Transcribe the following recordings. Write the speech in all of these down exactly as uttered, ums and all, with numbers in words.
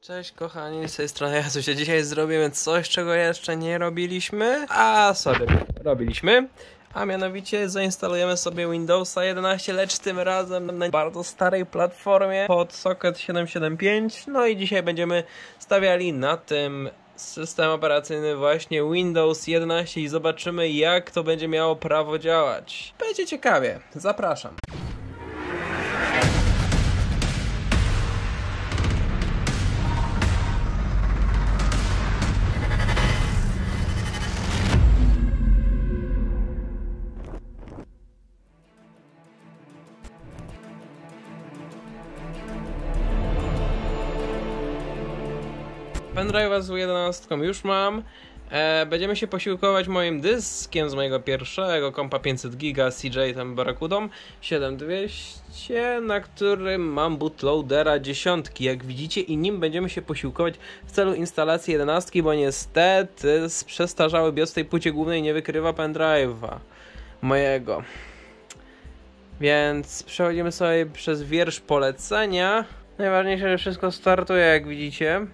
Cześć kochani, z tej strony Jasusia. Dzisiaj zrobimy coś, czego jeszcze nie robiliśmy, a sobie robiliśmy. A mianowicie zainstalujemy sobie Windowsa jedenaście, lecz tym razem na bardzo starej platformie pod Socket siedem siedem pięć. No i dzisiaj będziemy stawiali na tym system operacyjny właśnie Windows jedenaście i zobaczymy, jak to będzie miało prawo działać. Będzie ciekawie, zapraszam. Pendrive'a z jedenastką już mam. E, będziemy się posiłkować moim dyskiem z mojego pierwszego kompa pięćset giga C J tam Barracudą siedem dwieście, na którym mam bootloadera dziesiątki, jak widzicie, i nim będziemy się posiłkować w celu instalacji jedenastki, bo niestety przestarzały BIOS w tej płycie głównej nie wykrywa pendrive'a mojego. Więc przechodzimy sobie przez wiersz polecenia. Najważniejsze, że wszystko startuje, jak widzicie.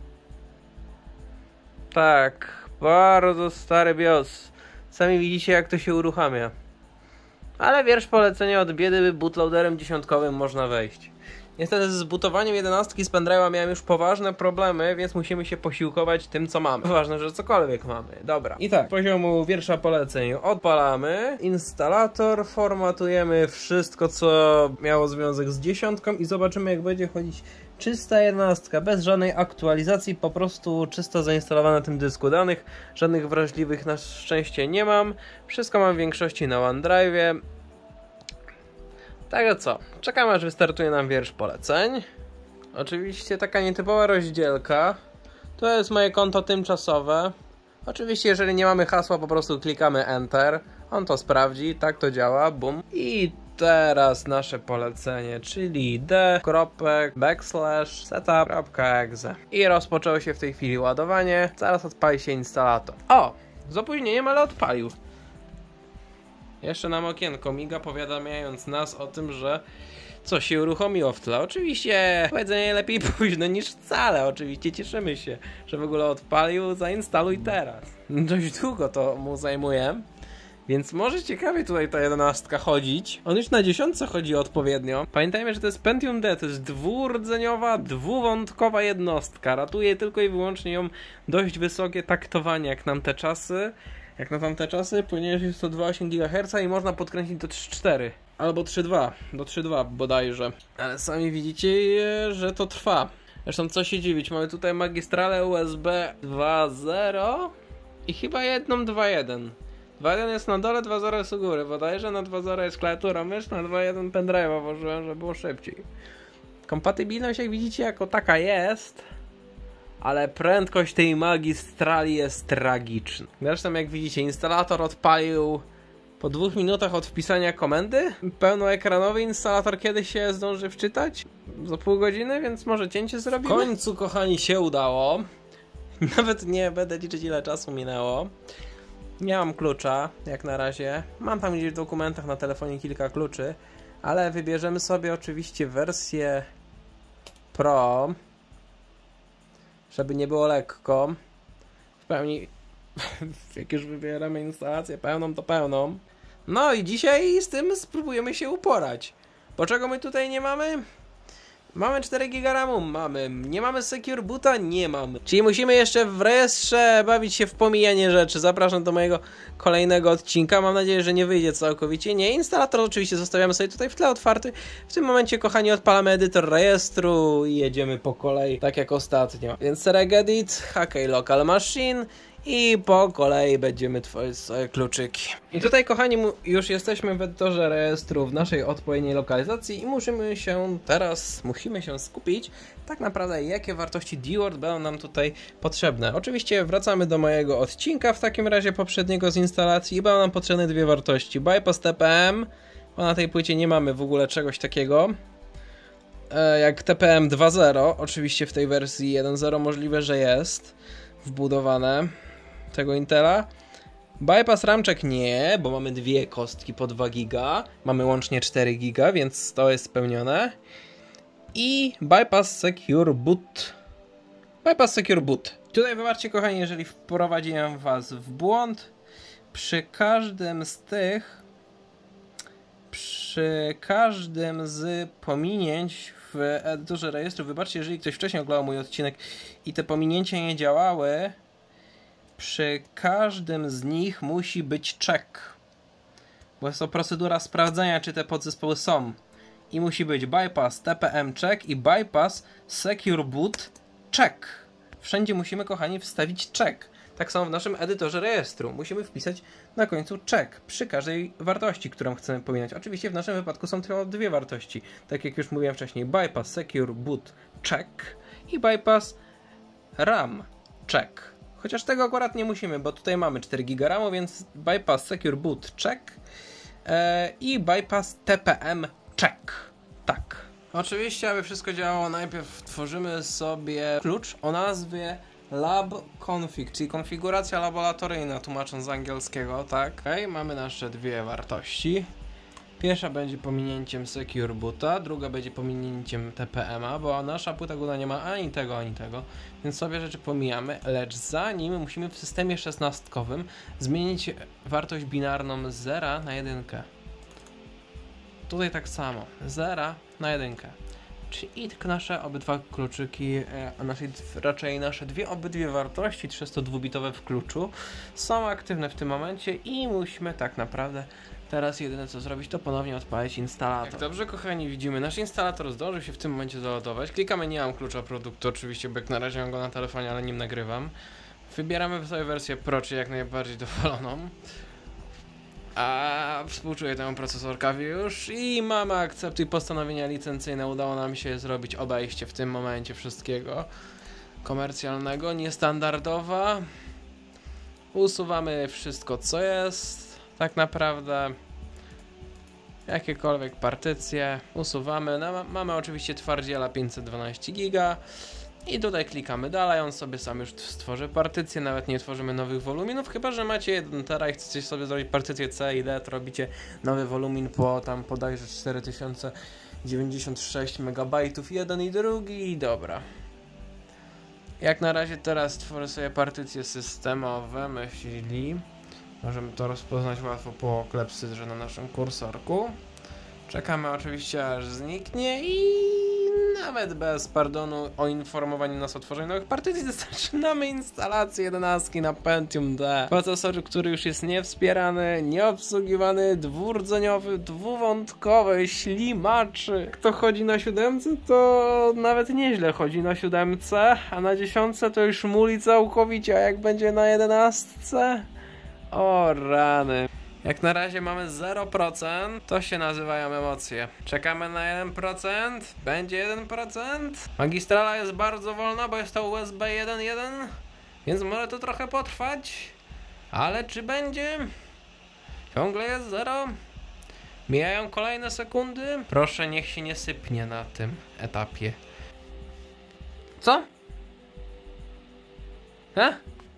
Tak, bardzo stary BIOS. Sami widzicie, jak to się uruchamia. Ale wiersz polecenia od biedy bootloaderem dziesiątkowym można wejść. Niestety z bootowaniem jedenastki z pendrive'a miałem już poważne problemy, więc musimy się posiłkować tym, co mamy. Ważne, że cokolwiek mamy. Dobra. I tak, z poziomu wiersza poleceń odpalamy instalator, formatujemy wszystko, co miało związek z dziesiątką i zobaczymy, jak będzie chodzić czysta jedenastka, bez żadnej aktualizacji, po prostu czysto zainstalowana na tym dysku danych. Żadnych wrażliwych na szczęście nie mam. Wszystko mam w większości na OneDrive'ie. Także co, czekamy, aż wystartuje nam wiersz poleceń. Oczywiście taka nietypowa rozdzielka. To jest moje konto tymczasowe. Oczywiście jeżeli nie mamy hasła, po prostu klikamy Enter. On to sprawdzi, tak to działa, bum. I teraz nasze polecenie, czyli d backslash setup.exe. I rozpoczęło się w tej chwili ładowanie. Zaraz odpali się instalator. O! Z opóźnieniem, ale odpalił. Jeszcze nam okienko miga, powiadamiając nas o tym, że coś się uruchomiło w tle. Oczywiście powiedzenie lepiej późno niż wcale. Oczywiście cieszymy się, że w ogóle odpalił. Zainstaluj teraz. Dość długo to mu zajmuje, więc może ciekawie tutaj ta jedenastka chodzić. On już na dziesiątce chodzi odpowiednio. Pamiętajmy, że to jest Pentium D, to jest dwurdzeniowa, dwuwątkowa jednostka. Ratuje tylko i wyłącznie ją dość wysokie taktowanie, jak nam te czasy. Jak na tamte czasy, ponieważ jest to dwa przecinek osiem gigaherca i można podkręcić do trzy przecinek cztery. Albo trzy przecinek dwa, do trzy przecinek dwa bodajże. Ale sami widzicie, że to trwa. Zresztą co się dziwić, mamy tutaj magistralę U S B dwa zero i chyba jedną dwa jeden. dwa jeden jest na dole, dwa zero jest u góry. Bodajże na dwa zero jest klawiatura mysz, na dwa jeden pendrive'a włożyłem, żeby było szybciej. Kompatybilność, jak widzicie, jako taka jest, ale prędkość tej magistrali jest tragiczna. Zresztą jak widzicie, instalator odpalił po dwóch minutach od wpisania komendy. Pełnoekranowy instalator kiedy się zdąży wczytać? Za pół godziny, więc może cięcie zrobimy? W końcu, kochani, się udało. Nawet nie będę liczyć, ile czasu minęło. Nie mam klucza, jak na razie. Mam tam gdzieś w dokumentach na telefonie kilka kluczy, ale wybierzemy sobie oczywiście wersję Pro, żeby nie było lekko. W pełni, jak już wybieramy instalację pełną, to pełną. No i dzisiaj z tym spróbujemy się uporać. Bo czego my tutaj nie mamy? Mamy cztery giga ramu, mamy. Nie mamy Secure Boota? Nie mamy. Czyli musimy jeszcze w rejestrze bawić się w pomijanie rzeczy. Zapraszam do mojego kolejnego odcinka. Mam nadzieję, że nie wyjdzie całkowicie. Nie, instalator oczywiście zostawiamy sobie tutaj w tle otwarty. W tym momencie, kochani, odpalamy edytor rejestru i jedziemy po kolei, tak jak ostatnio. Więc regedit, OK local machine i po kolei będziemy tworzyć sobie kluczyki. I tutaj, kochani, już jesteśmy w edytorze rejestru w naszej odpowiedniej lokalizacji i musimy się teraz, musimy się skupić tak naprawdę, jakie wartości D-Word będą nam tutaj potrzebne. Oczywiście wracamy do mojego odcinka w takim razie poprzedniego z instalacji i będą nam potrzebne dwie wartości. Bypass T P M, bo na tej płycie nie mamy w ogóle czegoś takiego e, jak T P M dwa zero, oczywiście w tej wersji jeden zero możliwe, że jest wbudowane tego Intela. Bypass ramczek nie, bo mamy dwie kostki po dwa giga. Mamy łącznie cztery giga, więc to jest spełnione. I bypass secure boot Bypass Secure Boot. Tutaj wybaczcie kochani, jeżeli wprowadziłem was w błąd. Przy każdym z tych, przy każdym z pominięć w edytorze rejestru, wybaczcie, jeżeli ktoś wcześniej oglądał mój odcinek i te pominięcia nie działały, przy każdym z nich musi być check. Bo jest to procedura sprawdzania, czy te podzespoły są. I musi być bypass T P M check i bypass secure boot check. Wszędzie musimy, kochani, wstawić check. Tak samo w naszym edytorze rejestru. Musimy wpisać na końcu check przy każdej wartości, którą chcemy pominąć. Oczywiście w naszym wypadku są tylko dwie wartości. Tak jak już mówiłem wcześniej, bypass secure boot check i bypass RAM check. Chociaż tego akurat nie musimy, bo tutaj mamy cztery giga ramu, więc bypass secure boot check yy, i bypass T P M check. Tak. Oczywiście, aby wszystko działało, najpierw tworzymy sobie klucz o nazwie labconfig, czyli konfiguracja laboratoryjna, tłumacząc z angielskiego, tak? Okay, mamy nasze dwie wartości. Pierwsza będzie pominięciem secure boota, druga będzie pominięciem T P M a, bo nasza płyta góra nie ma ani tego, ani tego, więc sobie rzeczy pomijamy, lecz zanim musimy w systemie szesnastkowym zmienić wartość binarną z zera na jedynkę. Tutaj tak samo, zera na jedynkę. Czyli nasze obydwa kluczyki, a naszej, raczej nasze dwie obydwie wartości trzysta-dwubitowe w kluczu są aktywne w tym momencie i musimy tak naprawdę teraz jedyne co zrobić, to ponownie odpalić instalator. Jak dobrze, kochani, widzimy, nasz instalator zdążył się w tym momencie załadować. Klikamy, nie mam klucza produktu oczywiście, bo jak na razie mam go na telefonie, ale nim nagrywam. Wybieramy sobie wersję Pro, czyli jak najbardziej dowoloną. A współczuję temu procesorkowi już i mamy akceptuj postanowienia licencyjne. Udało nam się zrobić obejście w tym momencie wszystkiego komercjalnego, niestandardowa. Usuwamy wszystko co jest tak naprawdę, jakiekolwiek partycje usuwamy. No, mamy oczywiście twardziela pięćset dwanaście giga. I tutaj klikamy dalej, on sobie sam już stworzy partycję, nawet nie tworzymy nowych woluminów, chyba że macie jeden tera i chcecie sobie zrobić partycję C i D, to robicie nowy wolumin po tam bodajże cztery tysiące dziewięćdziesiąt sześć megabajtów, jeden i drugi i dobra. Jak na razie teraz tworzę sobie partycje systemowe, myśli. Możemy to rozpoznać łatwo po klepsydrze na naszym kursorku. Czekamy oczywiście aż zniknie i nawet bez pardonu o informowaniu nas o tworzeniu nowych partycji zaczynamy instalację jedenastki na Pentium D. Procesor, który już jest niewspierany, nieobsługiwany, dwurdzeniowy, dwuwątkowy, ślimaczy. Kto chodzi na siódemce, to nawet nieźle chodzi na siódemce, a na dziesiątce to już muli całkowicie, a jak będzie na jedenastce? O rany. Jak na razie mamy zero procent, to się nazywają emocje. Czekamy na jeden procent, będzie jeden procent. Magistrala jest bardzo wolna, bo jest to U S B jeden jeden, więc może to trochę potrwać. Ale czy będzie? Ciągle jest zero. Mijają kolejne sekundy. Proszę, niech się nie sypnie na tym etapie. Co? He?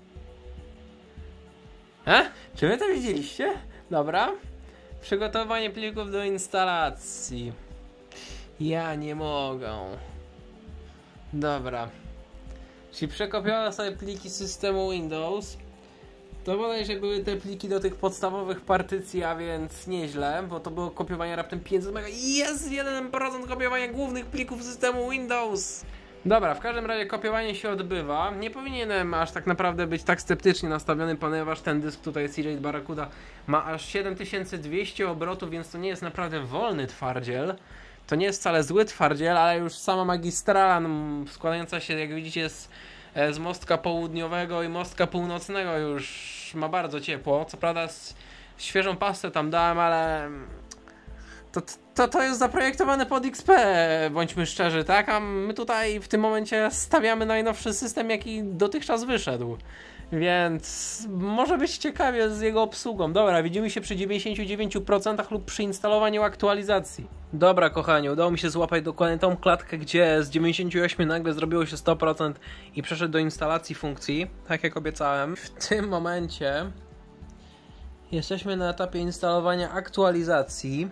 He? Czy wy to widzieliście? Dobra. Przygotowanie plików do instalacji. Ja nie mogę. Dobra. Czyli przekopiałem sobie pliki systemu Windows. To bodajże były te pliki do tych podstawowych partycji, a więc nieźle, bo to było kopiowanie raptem pięćset mega. Jest jeden procent kopiowania głównych plików systemu Windows. Dobra, w każdym razie kopiowanie się odbywa. Nie powinienem aż tak naprawdę być tak sceptycznie nastawiony, ponieważ ten dysk tutaj C J Barracuda ma aż siedem tysięcy dwieście obrotów, więc to nie jest naprawdę wolny twardziel. To nie jest wcale zły twardziel, ale już sama magistrala składająca się, jak widzicie, z, z mostka południowego i mostka północnego już ma bardzo ciepło. Co prawda świeżą pastę tam dałem, ale... To, to, to jest zaprojektowane pod X P, bądźmy szczerzy, tak? A my tutaj w tym momencie stawiamy najnowszy system, jaki dotychczas wyszedł. Więc może być ciekawie z jego obsługą. Dobra, widzimy się przy dziewięćdziesięciu dziewięciu procentach lub przy instalowaniu aktualizacji. Dobra, kochani, udało mi się złapać dokładnie tą klatkę, gdzie z dziewięćdziesięciu ośmiu nagle zrobiło się sto procent i przeszedł do instalacji funkcji, tak jak obiecałem. W tym momencie jesteśmy na etapie instalowania aktualizacji.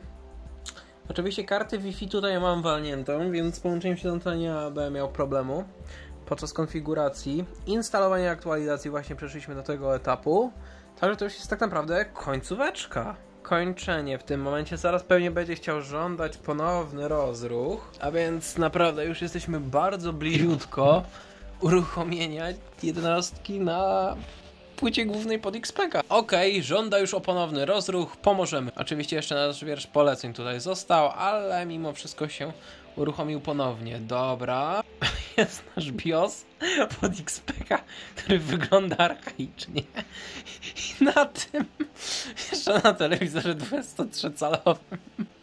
Oczywiście karty Wi-Fi tutaj mam walniętą, więc z połączeniem się to nie będę miał problemu. podczas konfiguracji, instalowania aktualizacji właśnie przeszliśmy do tego etapu. Także to już jest tak naprawdę końcóweczka. Kończenie w tym momencie. Zaraz pewnie będzie chciał żądać ponowny rozruch. A więc naprawdę już jesteśmy bardzo bliziutko uruchomienia jedenastki na płycie głównej pod X P K. Okej, okay, żąda już o ponowny rozruch, pomożemy. Oczywiście jeszcze nasz wiersz poleceń tutaj został, ale mimo wszystko się uruchomił ponownie. Dobra, jest nasz BIOS pod X P K, który wygląda archaicznie. I na tym, jeszcze na telewizorze dwudziestotrzocalowym.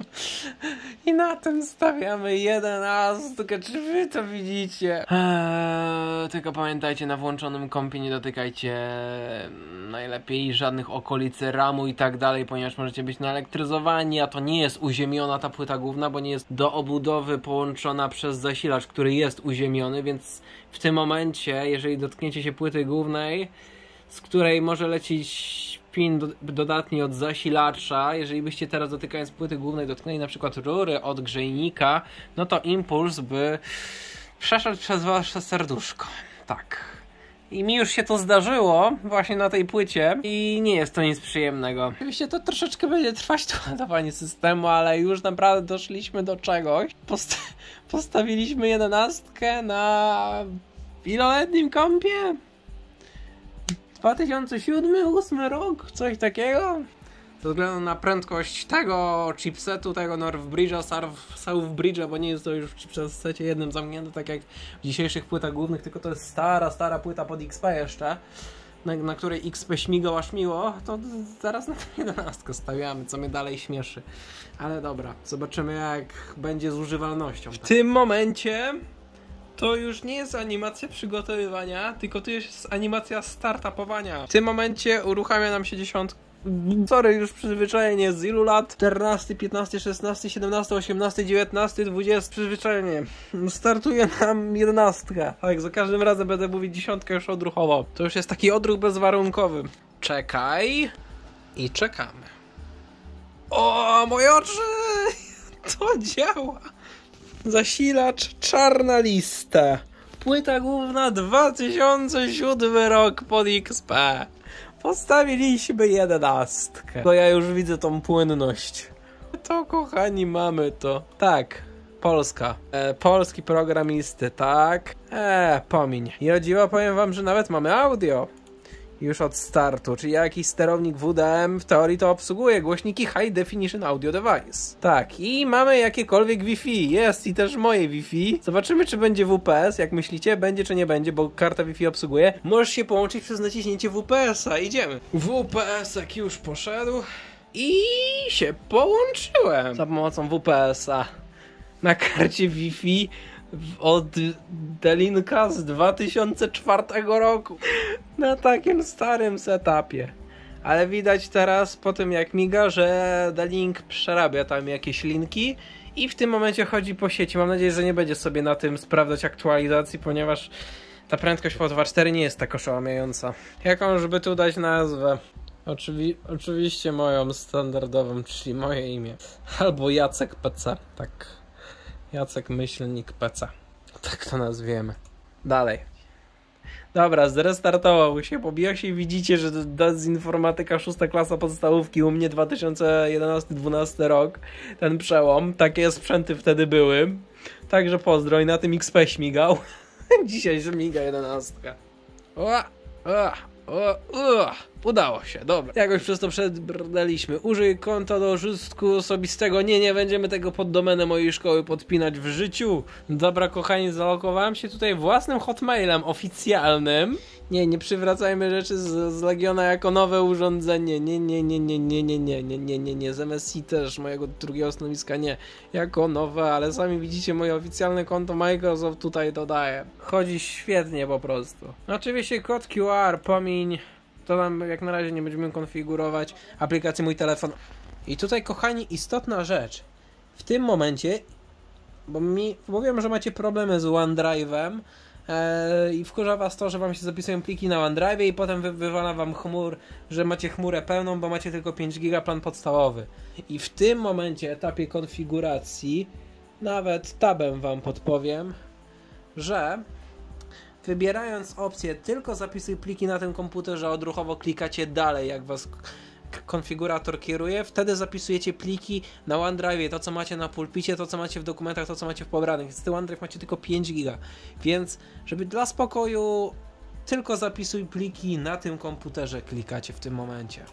I na tym stawiamy jedenastkę. Czy wy to widzicie? Eee, tylko pamiętajcie, na włączonym kompie nie dotykajcie najlepiej żadnych okolic ramu i tak dalej, ponieważ możecie być naelektryzowani, a to nie jest uziemiona ta płyta główna, bo nie jest do obudowy połączona przez zasilacz, który jest uziemiony, więc w tym momencie, jeżeli dotkniecie się płyty głównej, z której może lecieć pin do, dodatni od zasilacza, jeżeli byście teraz dotykając płyty głównej dotknęli na przykład rury od grzejnika, no to impuls by przeszedł przez wasze serduszko. Tak. I mi już się to zdarzyło właśnie na tej płycie i nie jest to nic przyjemnego. Oczywiście to troszeczkę będzie trwać to ładowanie systemu, ale już naprawdę doszliśmy do czegoś. Post postawiliśmy jedenastkę na wieloletnim kompie. dwa tysiące siódmy, ósmy rok, coś takiego. Ze względu na prędkość tego chipsetu, tego Northbridge'a, Southbridge'a, bo nie jest to już w chipsecie jednym zamknięte, tak jak w dzisiejszych płytach głównych, tylko to jest stara, stara płyta pod X P jeszcze, na, na której X P śmigał aż miło, to zaraz na tę jedenastkę stawiamy, co mnie dalej śmieszy. Ale dobra, zobaczymy jak będzie z używalnością. W tym momencie to już nie jest animacja przygotowywania, tylko to jest animacja startupowania. W tym momencie uruchamia nam się dziesiątka. Sorry, już przyzwyczajenie z ilu lat? czternaście, piętnaście, szesnaście, siedemnaście, osiemnaście, dziewiętnaście, dwadzieścia. Przyzwyczajenie. Startuje nam jedenastka. Tak, za każdym razem będę mówić dziesiątkę już odruchowo. To już jest taki odruch bezwarunkowy. Czekaj. I czekamy. O, moje oczy! To działa! Zasilacz, czarna lista. Płyta główna, dwa tysiące siódmy rok pod X P. Postawiliśmy jedenastkę. To ja już widzę tą płynność. To kochani mamy to. Tak, Polska. E, polski programisty, tak. Eee, pomiń. I o dziwo powiem wam, że nawet mamy audio. Już od startu, czyli jakiś sterownik W D M w teorii to obsługuje głośniki High Definition Audio Device. Tak, i mamy jakiekolwiek Wi-Fi, jest i też moje Wi-Fi. Zobaczymy czy będzie W P S, jak myślicie, będzie czy nie będzie, bo karta Wi-Fi obsługuje. Możesz się połączyć przez naciśnięcie W P S-a, idziemy. W P S-ek już poszedł i się połączyłem za pomocą W P S-a na karcie Wi-Fi od D-Linka z dwa tysiące czwartego roku na takim starym setupie. Ale widać teraz po tym jak miga, że D-Link przerabia tam jakieś linki i w tym momencie chodzi po sieci. Mam nadzieję, że nie będzie sobie na tym sprawdzać aktualizacji, ponieważ ta prędkość po dwa przecinek cztery nie jest tak oszałamiająca. Jaką żeby tu dać nazwę? Oczywi oczywiście moją standardową, czyli moje imię. Albo Jacek P C, tak. Jacek Myślnik P C. Tak to nazwiemy. Dalej. Dobra, zrestartował się po BIOSie i widzicie, że dezinformatyka szósta klasa podstawówki u mnie dwa tysiące jedenasty dwunasty rok. Ten przełom. Takie sprzęty wtedy były. Także pozdro i na tym X P śmigał. Dzisiaj śmiga jedenastka. O, o, o, o. Udało się, dobra. Jakoś przez to przedbrnęliśmy. Użyj konta do użytku osobistego. Nie, nie będziemy tego pod domenę mojej szkoły podpinać w życiu. Dobra, kochani, zalogowałem się tutaj własnym hotmailem oficjalnym. Nie, nie przywracajmy rzeczy z, z Legiona jako nowe urządzenie. Nie, nie, nie, nie, nie, nie, nie, nie, nie, nie, nie. Z M S I też, mojego drugiego stanowiska nie. Jako nowe, ale sami widzicie moje oficjalne konto Microsoft tutaj dodaję. Chodzi świetnie po prostu. Oczywiście kod Q R, pomiń. To nam jak na razie nie będziemy konfigurować aplikacji mój telefon. I tutaj kochani istotna rzecz. W tym momencie, bo mi mówiłem, że macie problemy z OneDrive'em ee, i wkurza was to, że wam się zapisują pliki na OneDrive'ie i potem wy, wywala wam chmur, że macie chmurę pełną, bo macie tylko pięć giga plan podstawowy. I w tym momencie, etapie konfiguracji, nawet tabem wam podpowiem, że wybierając opcję tylko zapisuj pliki na tym komputerze, odruchowo klikacie dalej, jak was konfigurator kieruje, wtedy zapisujecie pliki na OneDrive, to co macie na pulpicie, to co macie w dokumentach, to co macie w pobranych. Z tym OneDrive macie tylko pięć giga, więc żeby dla spokoju tylko zapisuj pliki na tym komputerze klikacie w tym momencie.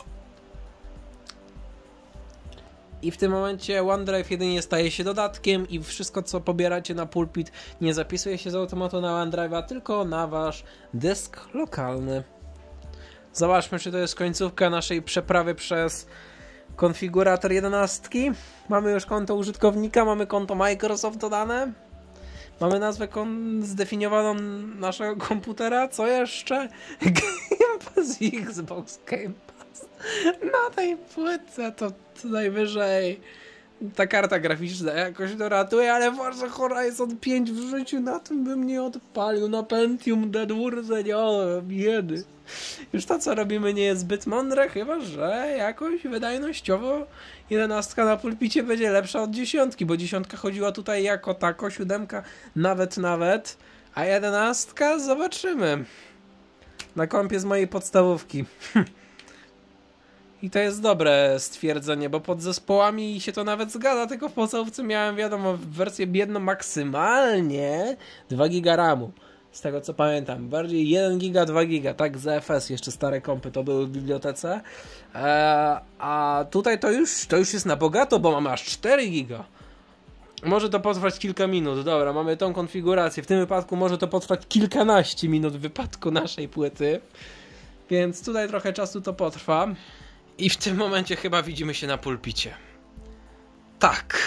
I w tym momencie OneDrive jedynie staje się dodatkiem i wszystko co pobieracie na pulpit nie zapisuje się z automatu na OneDrive'a, tylko na wasz dysk lokalny. Zobaczmy, czy to jest końcówka naszej przeprawy przez konfigurator jedenastki. Mamy już konto użytkownika, mamy konto Microsoft dodane. Mamy nazwę zdefiniowaną naszego komputera. Co jeszcze? Game Pass i Xbox Game Pass. Na tej płytce to co najwyżej ta karta graficzna jakoś doratuje, ale Forza Horizon pięć w życiu na tym bym nie odpalił. Na Pentium dedwurdzeniowe, biedy. Już to co robimy nie jest zbyt mądre, chyba że jakoś wydajnościowo jedenastka na pulpicie będzie lepsza od dziesiątki, bo dziesiątka chodziła tutaj jako tako, siódemka nawet nawet, a jedenastka zobaczymy. Na kompie z mojej podstawówki. I to jest dobre stwierdzenie, bo pod zespołami się to nawet zgadza, tylko w podstawówce miałem, wiadomo, wersję biedną maksymalnie dwa giga ramu. Z tego co pamiętam, bardziej jeden giga, dwa giga, tak z F S, jeszcze stare kompy to były w bibliotece. Eee, a tutaj to już, to już jest na bogato, bo mamy aż cztery giga. Może to potrwać kilka minut, dobra, mamy tą konfigurację. W tym wypadku może to potrwać kilkanaście minut w wypadku naszej płyty. Więc tutaj trochę czasu to potrwa. I w tym momencie chyba widzimy się na pulpicie. Tak.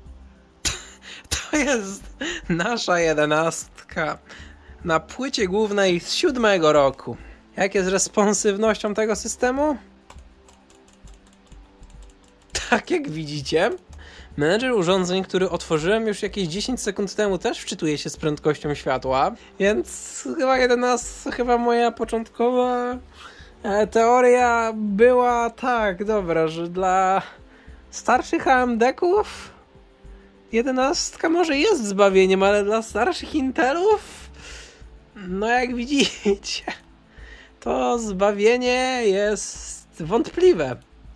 To jest nasza jedenastka na płycie głównej z siódmego roku. Jak jest responsywnością tego systemu? Tak jak widzicie, menedżer urządzeń, który otworzyłem już jakieś dziesięć sekund temu, też wczytuje się z prędkością światła, więc chyba jedenasta, chyba moja początkowa teoria była tak dobra, że dla starszych A M D-ków jedenastka może jest zbawieniem, ale dla starszych Intelów, no jak widzicie, to zbawienie jest wątpliwe.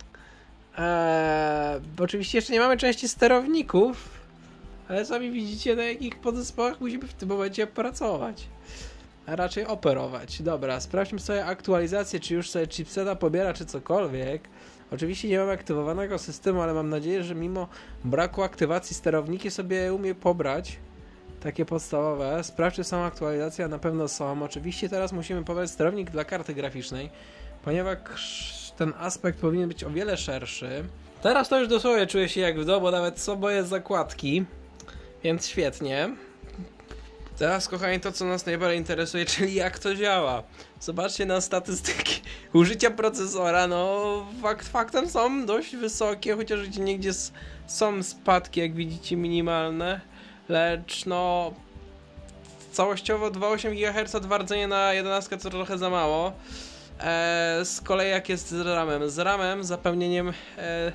Eee, bo oczywiście jeszcze nie mamy części sterowników, ale sami widzicie, na jakich podzespołach musimy w tym momencie pracować. A raczej operować. Dobra, sprawdźmy sobie aktualizację, czy już sobie chipseta pobiera, czy cokolwiek. Oczywiście nie mam aktywowanego systemu, ale mam nadzieję, że mimo braku aktywacji sterowniki sobie umie pobrać. Takie podstawowe. Sprawdź, czy są aktualizacje, a na pewno są. Oczywiście teraz musimy pobrać sterownik dla karty graficznej, ponieważ ten aspekt powinien być o wiele szerszy. Teraz to już dosłownie czuję się jak w domu, bo nawet są moje zakładki, więc świetnie. Teraz, kochani, to co nas najbardziej interesuje, czyli jak to działa. Zobaczcie na statystyki użycia procesora, no fakt faktem są dość wysokie, chociaż niegdzie są spadki, jak widzicie, minimalne, lecz no całościowo dwa przecinek osiem gigaherca rdzenie na jedenastkę to trochę za mało. Eee, z kolei jak jest z ramem? Z ramem, zapełnieniem e,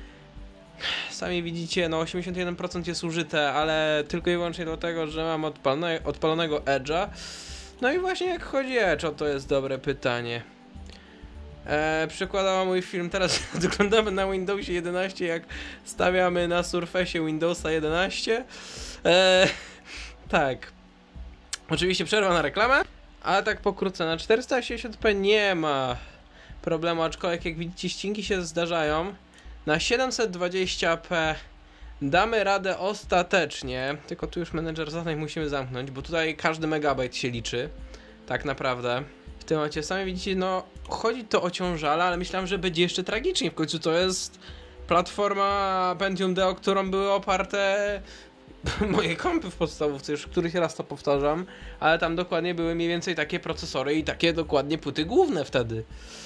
sami widzicie, no osiemdziesiąt jeden procent jest użyte, ale tylko i wyłącznie dlatego, że mam odpalone, odpalonego Edge'a. No i właśnie jak chodzi Edge, o to jest dobre pytanie. Eee, przykładała mój film, teraz oglądamy na Windowsie jedenaście, jak stawiamy na Surface Windowsa jedenaście. Eee, tak. Oczywiście przerwa na reklamę, ale tak pokrótce, na czterysta sześćdziesiąt p nie ma problemu, aczkolwiek jak widzicie ścinki się zdarzają. Na siedemset dwadzieścia p damy radę ostatecznie, tylko tu już menedżer zadań musimy zamknąć, bo tutaj każdy megabajt się liczy, tak naprawdę. W tym momencie sami widzicie, no chodzi to o ciążale, ale myślałem, że będzie jeszcze tragicznie, w końcu to jest platforma Pentium D, o którą były oparte moje kompy w podstawówce, już któryś raz to powtarzam, ale tam dokładnie były mniej więcej takie procesory i takie dokładnie płyty główne wtedy.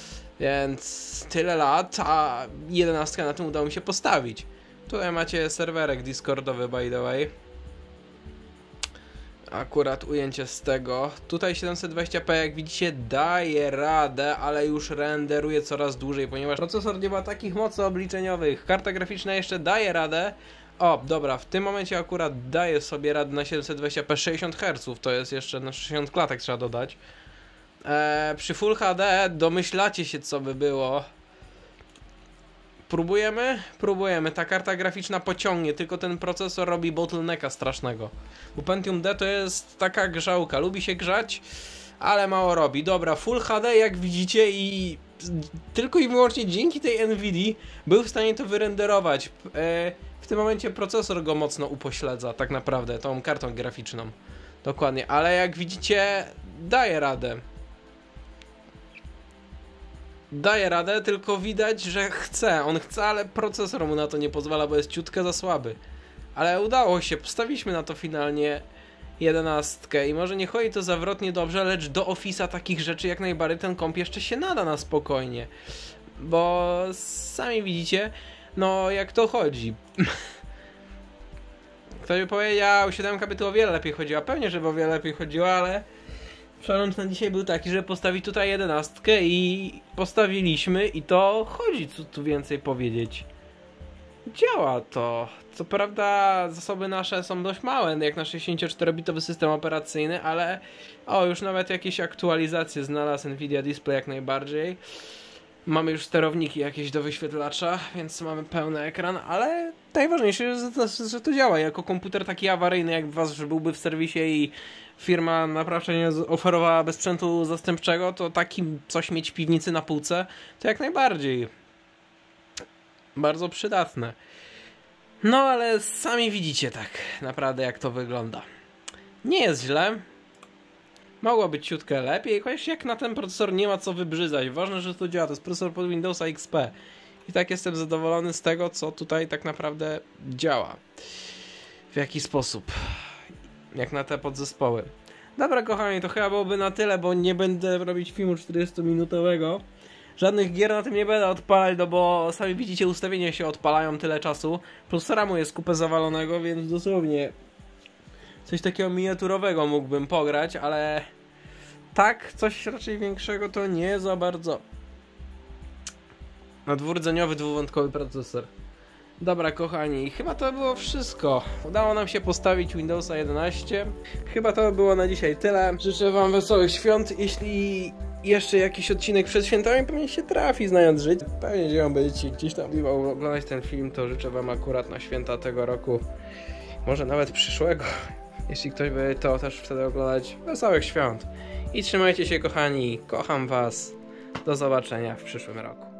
Więc tyle lat, a jedenastka na tym udało mi się postawić. Tutaj macie serwerek Discordowy, by the way. Akurat ujęcie z tego. Tutaj siedemset dwadzieścia p, jak widzicie, daje radę, ale już renderuje coraz dłużej, ponieważ procesor nie ma takich mocy obliczeniowych. Karta graficzna jeszcze daje radę, O, dobra, w tym momencie akurat daję sobie radę na siedemset dwadzieścia p sześćdziesiąt herców, to jest jeszcze na sześćdziesiąt klatek trzeba dodać. Eee, przy Full H D domyślacie się, co by było. Próbujemy? Próbujemy. Ta karta graficzna pociągnie, tylko ten procesor robi bottlenecka strasznego. Bo Pentium D to jest taka grzałka, lubi się grzać, ale mało robi. Dobra, Full H D jak widzicie i tylko i wyłącznie dzięki tej Nvidia był w stanie to wyrenderować. E, w tym momencie procesor go mocno upośledza, tak naprawdę, tą kartą graficzną. Dokładnie, ale jak widzicie, daje radę. Daje radę, tylko widać, że chce. On chce, ale procesor mu na to nie pozwala, bo jest ciutkę za słaby. Ale udało się, postawiliśmy na to finalnie jedenastkę i może nie chodzi to zawrotnie dobrze, lecz do Office'a takich rzeczy jak najbardziej ten komp jeszcze się nada na spokojnie. Bo sami widzicie, no jak to chodzi. Ktoś by powiedział, siódemka by tu o wiele lepiej chodziła. Pewnie, żeby o wiele lepiej chodziła, ale challenge na dzisiaj był taki, że postawić tutaj jedenastkę i postawiliśmy i to chodzi, co tu więcej powiedzieć. Działa to. Co prawda zasoby nasze są dość małe, jak na sześćdziesięcioczterobitowy system operacyjny, ale o, już nawet jakieś aktualizacje znalazł Nvidia Display jak najbardziej. Mamy już sterowniki jakieś do wyświetlacza, więc mamy pełny ekran, ale najważniejsze jest, że to działa. Jako komputer taki awaryjny jak was, że byłby w serwisie i firma naprawdę nie oferowała bez sprzętu zastępczego, to taki coś mieć w piwnicy na półce, to jak najbardziej. Bardzo przydatne. No ale sami widzicie tak naprawdę jak to wygląda. Nie jest źle. Mogło być ciutkę lepiej, chociaż jak na ten procesor nie ma co wybrzydzać. Ważne, że to działa. To jest procesor pod Windowsa X P. I tak jestem zadowolony z tego, co tutaj tak naprawdę działa. W jaki sposób. Jak na te podzespoły. Dobra kochani, to chyba byłoby na tyle, bo nie będę robić filmu czterdziestominutowego. Żadnych gier na tym nie będę odpalać, no bo sami widzicie, ustawienia się odpalają tyle czasu. Plus ramu jest kupę zawalonego, więc dosłownie coś takiego miniaturowego mógłbym pograć, ale tak, coś raczej większego to nie za bardzo. No dwurdzeniowy, dwuwątkowy procesor. Dobra kochani, chyba to było wszystko. Udało nam się postawić Windowsa jedenaście. Chyba to było na dzisiaj tyle. Życzę wam wesołych świąt. Jeśli jeszcze jakiś odcinek przed świętami pewnie się trafi, znając życie. Pewnie, że ją będziecie gdzieś tam oglądać ten film, to życzę wam akurat na święta tego roku. Może nawet przyszłego. Jeśli ktoś by to też wtedy oglądać. Wesołych świąt. I trzymajcie się kochani. Kocham was. Do zobaczenia w przyszłym roku.